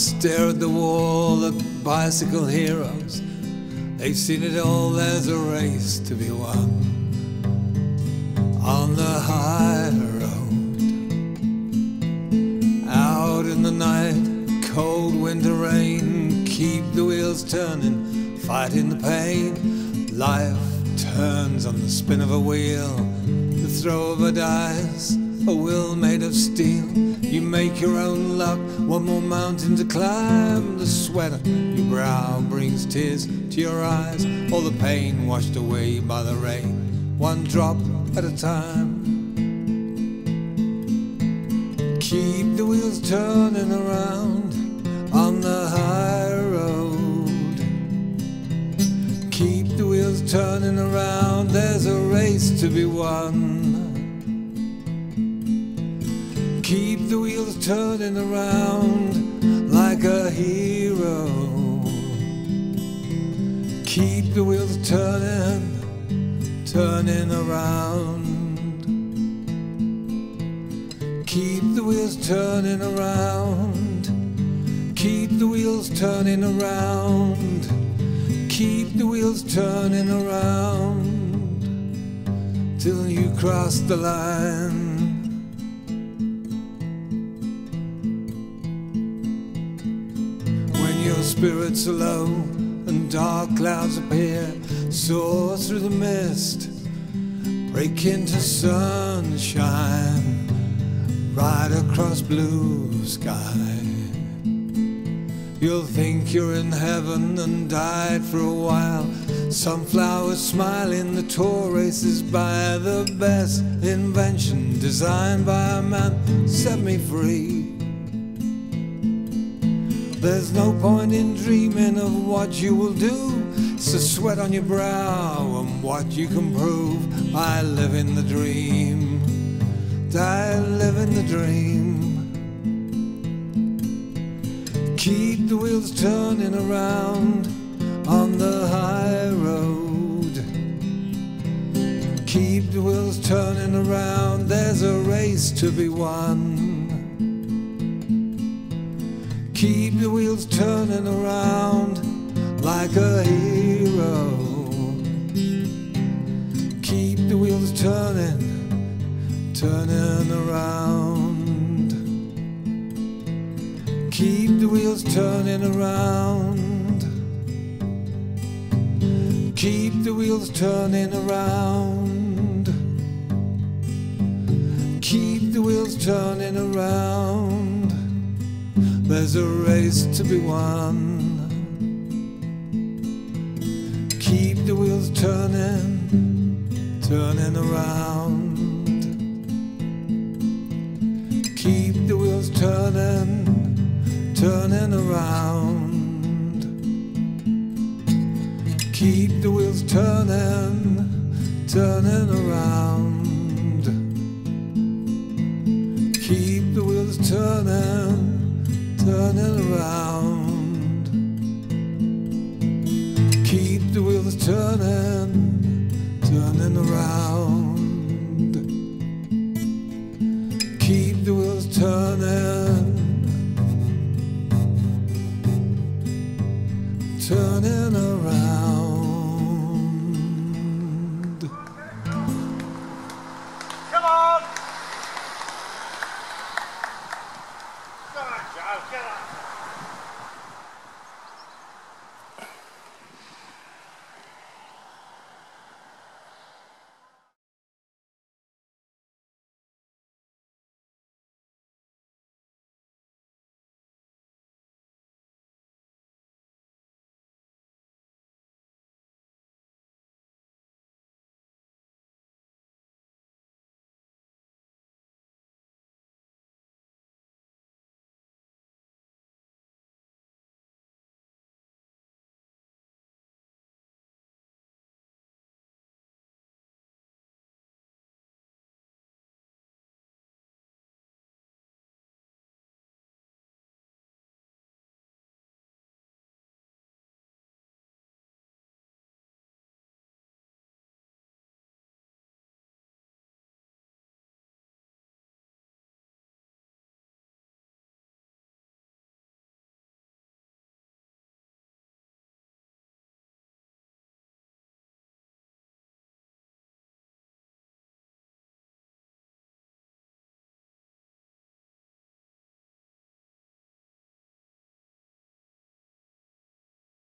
stare at the wall of bicycle heroes. They've seen it all, there's a race to be won on the high road. Out in the night, cold winter rain, keep the wheels turning, fighting the pain. Life turns on the spin of a wheel, the throw of a dice, a will made of steel. You make your own luck, one more mountain to climb. The sweat on your brow brings tears to your eyes, all the pain washed away by the rain, one drop at a time. Keep the wheels turning around on the high road. Keep the wheels turning around, there's a race to be won. Keep the wheels turning around like a hero. Keep the wheels turning, turning around. Keep the wheels turning around. Keep the wheels turning around. Keep the wheels turning around till you cross the line. Your spirits are low and dark clouds appear, soar through the mist, break into sunshine, ride across blue sky. You'll think you're in heaven and died for a while. Sunflowers smiling, the tour races by. The best invention designed by a man set me free. There's no point in dreaming of what you will do. It's the sweat on your brow and what you can prove. I live in the dream. I live in the dream. Keep the wheels turning around on the high road. Keep the wheels turning around, there's a race to be won. Keep the wheels turning around like a hero. Keep the wheels turning, turning around. Keep the wheels turning around. Keep the wheels turning around. Keep the wheels turning around. There's a race to be won. Keep the wheels turning, turning around. Keep the wheels turning, turning around. Keep the wheels turning, turning around. Keep the wheels turning, turning around. Keep the wheels turning,